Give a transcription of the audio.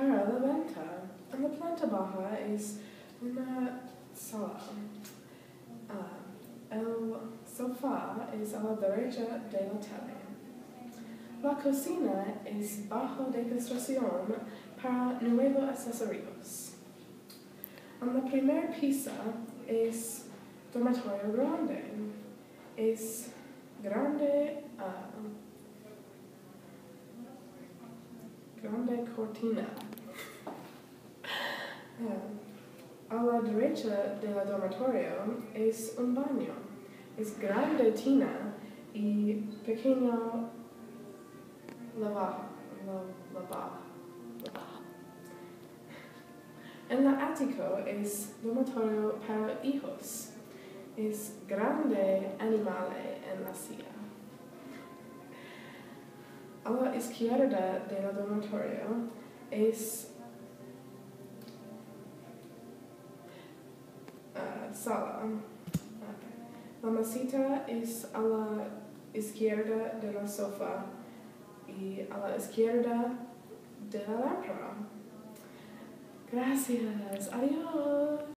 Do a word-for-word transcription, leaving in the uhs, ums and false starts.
para la venta. En la planta baja es una sala. Ah, el sofá es a la derecha de la tele. La cocina es bajo de construcción para nuevos accesorios. En la primera pieza es dormitorio grande. Es grande, uh, grande cortina. Uh, a la derecha del dormitorio es un baño. Es grande tina y pequeño lavabo. Lavabo. En la ático es dormitorio para hijos. Es grande animales en la silla. A la izquierda del dormitorio es uh, sala. La mesita es a la izquierda de la sofá y a la izquierda de la lámpara. Gracias. Adiós.